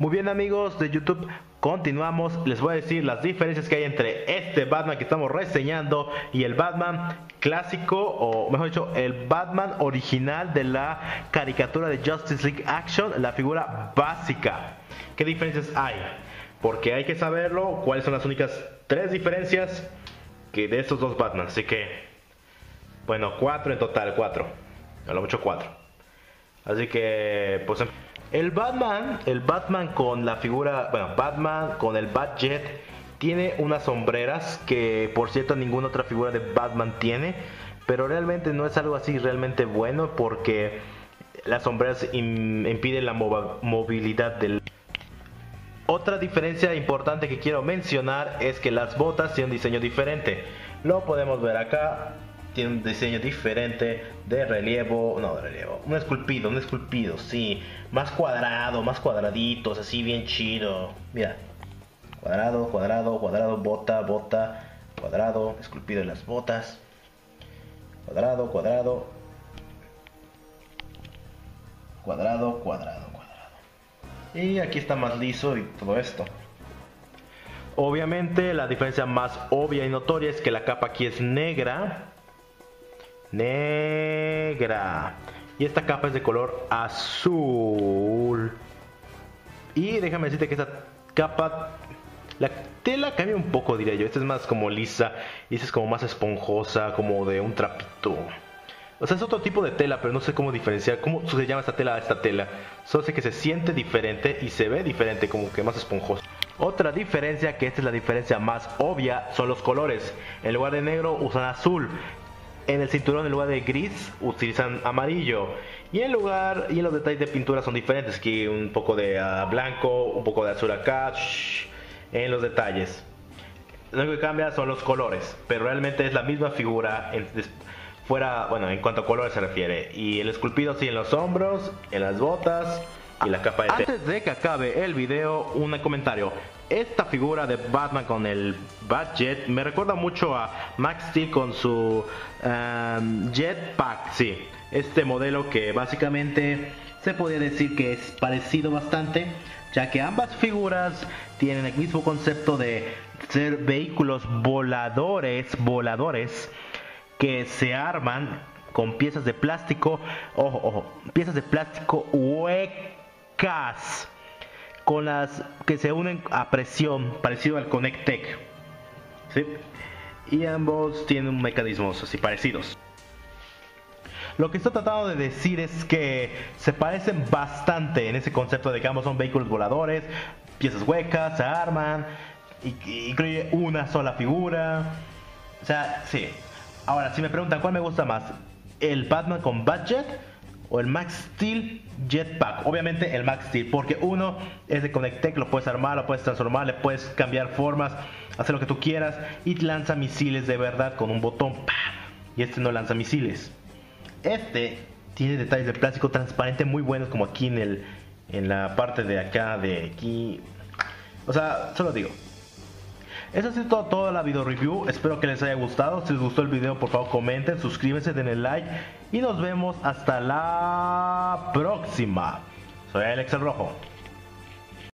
Muy bien, amigos de YouTube, continuamos. Les voy a decir las diferencias que hay entre este Batman que estamos reseñando y el Batman clásico, o mejor dicho, el Batman original de la caricatura de Justice League Action, la figura básica. ¿Qué diferencias hay? Porque hay que saberlo, cuáles son las únicas tres diferencias que de estos dos Batman. Así que, bueno, 4 en total, 4. A lo mucho 4. Así que, pues, el Batman con la figura, bueno, Batman con el Batjet tiene unas sombreras que, por cierto, ninguna otra figura de Batman tiene. Pero realmente no es algo así realmente bueno, porque las sombreras impiden la movilidad del... Otra diferencia importante que quiero mencionar es que las botas tienen un diseño diferente. Lo podemos ver acá. Tiene un diseño diferente de relievo, no de relievo, un esculpido, sí, más cuadrado, más cuadraditos, así bien chido. Mira, cuadrado, bota, cuadrado, esculpido en las botas, cuadrado. Y aquí está más liso y todo esto. Obviamente la diferencia más obvia y notoria es que la capa aquí es negra. Y esta capa es de color azul. Y déjame decirte que esta capa, la tela cambia un poco, diría yo. Esta es más como lisa y esta es como más esponjosa, como de un trapito. O sea, es otro tipo de tela, pero no sé cómo diferenciar cómo se llama esta tela a esta tela. Solo sé que se siente diferente y se ve diferente, como que más esponjosa. Otra diferencia, que esta es la diferencia más obvia, son los colores. En lugar de negro usan azul. En el cinturón, en lugar de gris, utilizan amarillo. Y en los detalles de pintura son diferentes. Aquí un poco de blanco, un poco de azul acá. En los detalles. Lo único que cambia son los colores. Pero realmente es la misma figura. En cuanto a colores se refiere. Y el esculpido sí en los hombros, en las botas y la capa de tela. Antes de que acabe el video, un comentario. Esta figura de Batman con el Batjet me recuerda mucho a Max Steel con su Jetpack, sí. Este modelo que básicamente se podría decir que es parecido bastante, ya que ambas figuras tienen el mismo concepto de ser vehículos voladores que se arman con piezas de plástico, ojo, piezas de plástico huecas, con las que se unen a presión, parecido al Connect-Tech, ¿sí? Y ambos tienen mecanismos así parecidos. Lo que estoy tratando de decir es que se parecen bastante en ese concepto de que ambos son vehículos voladores, piezas huecas, se arman, y incluye una sola figura. O sea, sí. Ahora, si me preguntan cuál me gusta más, el Batman con Batjet o el Max Steel Jetpack. Obviamente el Max Steel, porque uno es de Connect-Tech, lo puedes armar, lo puedes transformar, le puedes cambiar formas, hacer lo que tú quieras, y lanza misiles de verdad con un botón. ¡Pah! Y este no lanza misiles. Este tiene detalles de plástico transparente muy buenos, como aquí en la parte de acá, de aquí. O sea, solo digo. Eso ha sido toda la video review. Espero que les haya gustado. Si les gustó el video, por favor comenten, suscríbanse, denle like y nos vemos hasta la próxima. Soy Alex el Rojo.